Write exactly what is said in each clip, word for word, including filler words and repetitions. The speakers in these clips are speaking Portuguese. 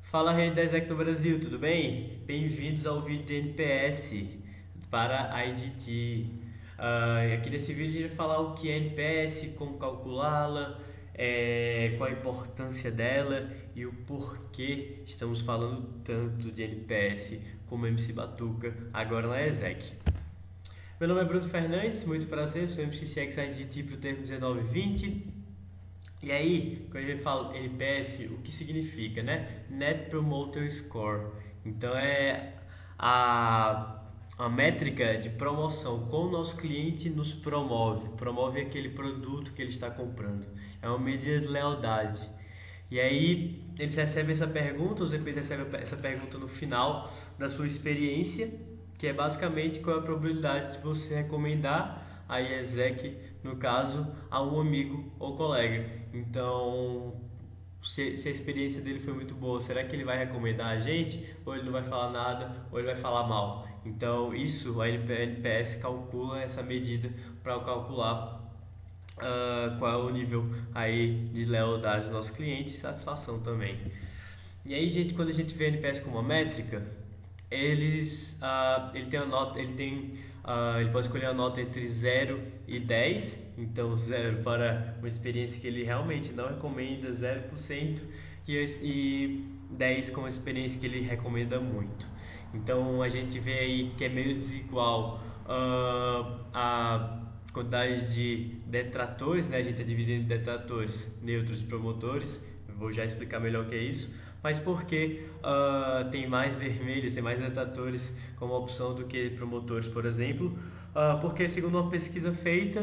Fala, rede da Exec no Brasil, tudo bem? Bem-vindos ao vídeo de N P S para a I D T. Uh, aqui nesse vídeo a gente vai falar o que é N P S, como calculá-la, é, qual a importância dela e o porquê estamos falando tanto de N P S como M C Batuca agora na Exec. Meu nome é Bruno Fernandes, muito prazer, sou M C C X I D T para o termo dezenove vinte. E aí, quando a gente fala N P S, o que significa, né? Net Promoter Score. Então é a, a métrica de promoção, como o nosso cliente nos promove, promove aquele produto que ele está comprando. É uma medida de lealdade. E aí, eles recebem essa pergunta, os depois recebem essa pergunta no final da sua experiência, que é basicamente qual é a probabilidade de você recomendar a Exec, no caso, a um amigo ou colega. Então, se, se a experiência dele foi muito boa, será que ele vai recomendar a gente? Ou ele não vai falar nada, ou ele vai falar mal? Então, isso, a N P S calcula essa medida para calcular uh, qual é o nível aí de lealdade do nosso cliente e satisfação também. E aí, gente, quando a gente vê a N P S como uma métrica, eles, uh, ele tem a nota, ele tem Uh, ele pode escolher a nota entre zero e dez, então zero para uma experiência que ele realmente não recomenda, zero por cento, e, e dez com uma experiência que ele recomenda muito. Então a gente vê aí que é meio desigual uh, a quantidade de detratores, né? A gente é dividido em detratores, neutros e promotores, eu vou já explicar melhor o que é isso. Mas porque uh, tem mais vermelhos, tem mais detratores como opção do que promotores, por exemplo, uh, porque segundo uma pesquisa feita,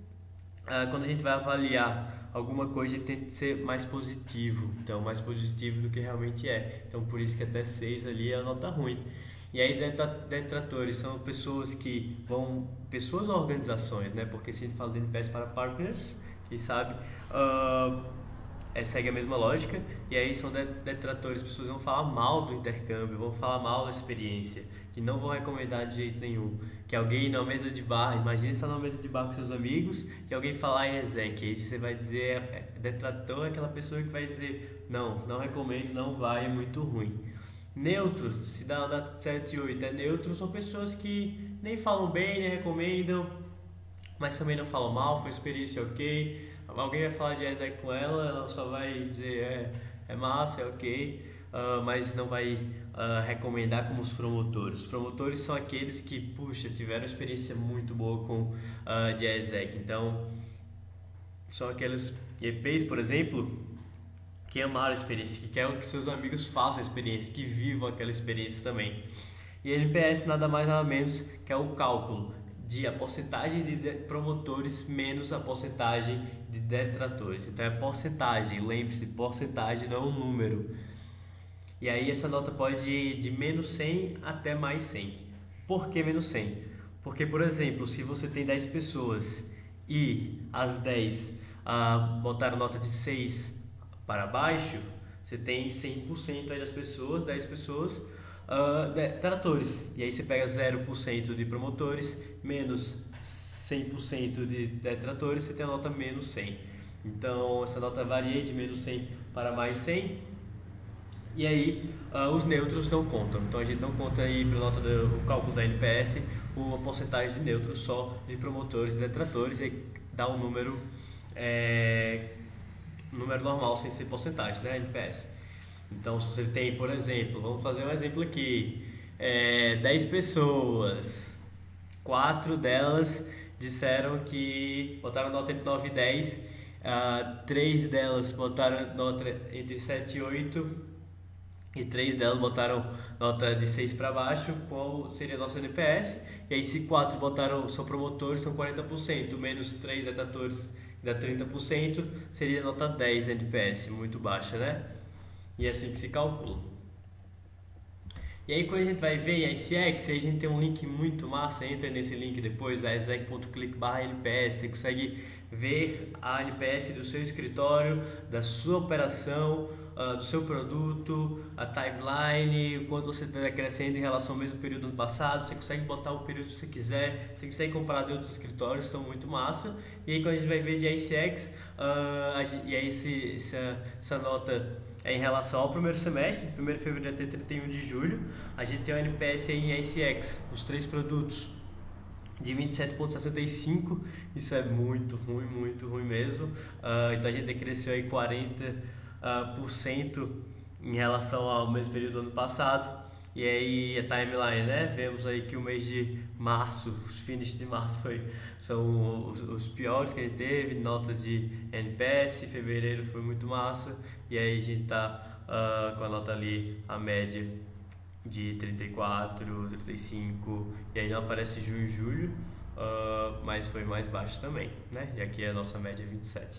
uh, quando a gente vai avaliar alguma coisa, a gente tem que ser mais positivo, então mais positivo do que realmente é, então por isso que até seis ali é a nota ruim. E aí detratores são pessoas que vão, pessoas ou organizações, né? Porque se a gente fala de N P S para partners, quem sabe, uh, É, segue a mesma lógica, e aí são detratores, as pessoas vão falar mal do intercâmbio, vão falar mal da experiência, que não vão recomendar de jeito nenhum. Que alguém na mesa de bar, imagine estar na mesa de bar com seus amigos, que alguém falar em Exec, aí você vai dizer, é, detrator é aquela pessoa que vai dizer, não, não recomendo, não vai, é muito ruim. Neutros, se dá na sete e oito, é neutro, são pessoas que nem falam bem, nem recomendam, mas também não falam mal, foi experiência ok. Alguém vai falar de Exec com ela, ela só vai dizer é, é massa, é ok, uh, mas não vai uh, recomendar como os promotores. Os promotores são aqueles que, puxa, tiveram experiência muito boa com uh, de Exec. Então, são aqueles E Ps, por exemplo, que amaram a experiência, que querem que seus amigos façam a experiência, que vivam aquela experiência também. E N P S nada mais nada menos que é o cálculo de a porcentagem de promotores menos a porcentagem de detratores. Então é porcentagem, lembre-se, porcentagem não é um número. E aí essa nota pode ir de menos cem até mais cem. Por que menos cem? Porque, por exemplo, se você tem dez pessoas e as dez ah, botaram nota de seis para baixo, você tem cem por cento aí das pessoas, dez pessoas, Uh, detratores, e aí você pega zero por cento de promotores menos cem por cento de detratores, você tem a nota menos cem. Então essa nota varia de menos cem para mais cem, e aí uh, os neutros não contam. Então a gente não conta aí para a nota do cálculo da N P S uma porcentagem de neutros só de promotores e detratores, e aí dá um número é, um número normal sem ser porcentagem, né, N P S. Então, se você tem, por exemplo, vamos fazer um exemplo aqui, é, dez pessoas, quatro delas disseram que botaram nota entre nove e dez, uh, três delas botaram nota entre sete e oito e três delas botaram nota de seis para baixo, qual seria a nossa N P S? E aí, se quatro botaram, são promotores, são quarenta por cento, menos três detratores dá trinta por cento, seria nota dez N P S, muito baixa, né? E é assim que se calcula. E aí quando a gente vai ver em I C X, aí a gente tem um link muito massa, entra nesse link depois, a exec ponto click barra N P S, você consegue ver a N P S do seu escritório, da sua operação, uh, do seu produto, a timeline, o quanto você está crescendo em relação ao mesmo período do ano passado, você consegue botar o período que você quiser, você consegue comparar de outros escritórios, estão muito massa. E aí quando a gente vai ver de I C X, uh, e aí esse, essa, essa nota é em relação ao primeiro semestre, primeiro de fevereiro até trinta e um de julho, a gente tem o N P S em S X, os três produtos, de vinte e sete vírgula sessenta e cinco, isso é muito ruim, muito ruim mesmo. Uh, então a gente cresceu aí quarenta por cento em relação ao mesmo período do ano passado. E aí a timeline, né? Vemos aí que o mês de março, os finishes de março foi, são os, os piores que a gente teve, nota de N P S, fevereiro foi muito massa, e aí a gente tá uh, com a nota ali, a média de trinta e quatro, trinta e cinco, e aí não aparece junho e julho, uh, mas foi mais baixo também, né? E aqui a nossa média é vinte e sete.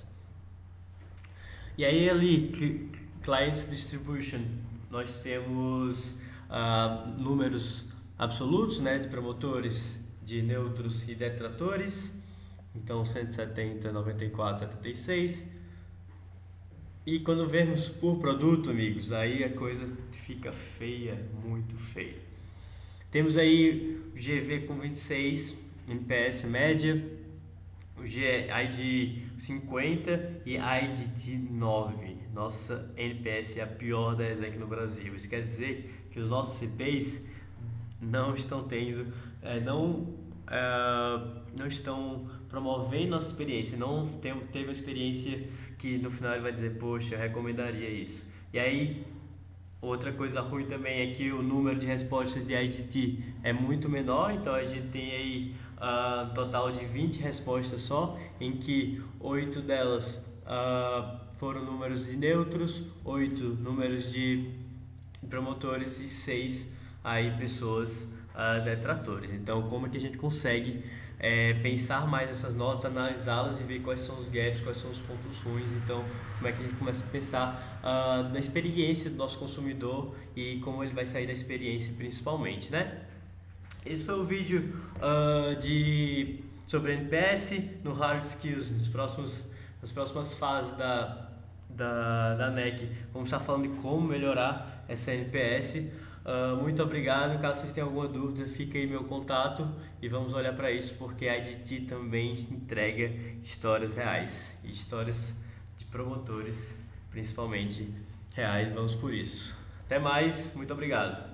E aí ali, Clients Distribution, nós temos Uh, números absolutos, né, de promotores, de neutros e detratores, então cento e setenta, noventa e quatro, setenta e seis. E quando vemos por produto, amigos, aí a coisa fica feia, muito feia. Temos aí o G V com vinte e seis, N P S média, o G I D cinquenta e I D T nove. Nossa N P S é a pior da exec no Brasil. Isso quer dizer que os nossos C Ps não estão tendo, é, não, é, não estão promovendo nossa experiência, não tem, teve uma experiência que no final ele vai dizer, poxa, eu recomendaria isso. E aí, outra coisa ruim também é que o número de respostas de I D T é muito menor, então a gente tem aí uh, um total de vinte respostas só, em que oito delas uh, foram números de neutros, oito números de promotores e seis aí pessoas uh, detratores. Então, como é que a gente consegue é, pensar mais essas notas, analisá-las e ver quais são os gaps, quais são os pontos ruins? Então, como é que a gente começa a pensar uh, na experiência do nosso consumidor e como ele vai sair da experiência principalmente, né? Esse foi o vídeo uh, de sobre N P S no Hard Skills. Nos próximos, nas próximas fases da Da, da N E C, vamos estar falando de como melhorar essa N P S. Uh, muito obrigado. Caso vocês tenham alguma dúvida, fica aí meu contato e vamos olhar para isso, porque a I D T também entrega histórias reais e histórias de promotores, principalmente reais. Vamos por isso. Até mais, muito obrigado.